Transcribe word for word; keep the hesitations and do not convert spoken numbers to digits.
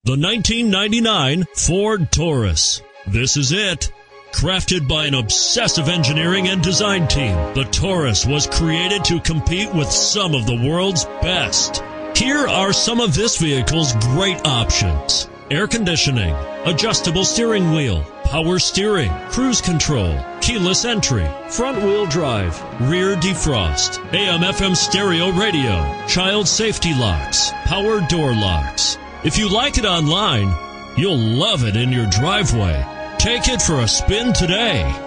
The nineteen ninety-nine Ford Taurus. This is it. Crafted by an obsessive engineering and design team, the Taurus was created to compete with some of the world's best. Here are some of this vehicle's great options: air conditioning, adjustable steering wheel, power steering, cruise control, keyless entry, front wheel drive, rear defrost, A M F M stereo radio, child safety locks, power door locks. If you like it online, you'll love it in your driveway. Take it for a spin today.